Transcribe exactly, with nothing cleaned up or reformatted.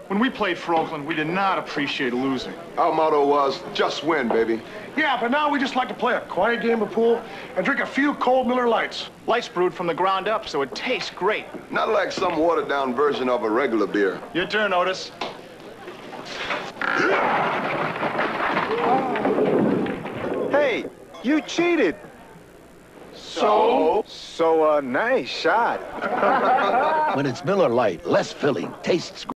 When we played for Oakland, we did not appreciate losing. Our motto was, just win, baby. Yeah, but now we just like to play a quiet game of pool and drink a few cold Miller Lights. Lights brewed from the ground up, so it tastes great. Not like some watered-down version of a regular beer. Your turn, Otis. Hey, you cheated. So? So, uh, nice shot. When it's Miller Lite, less filling, tastes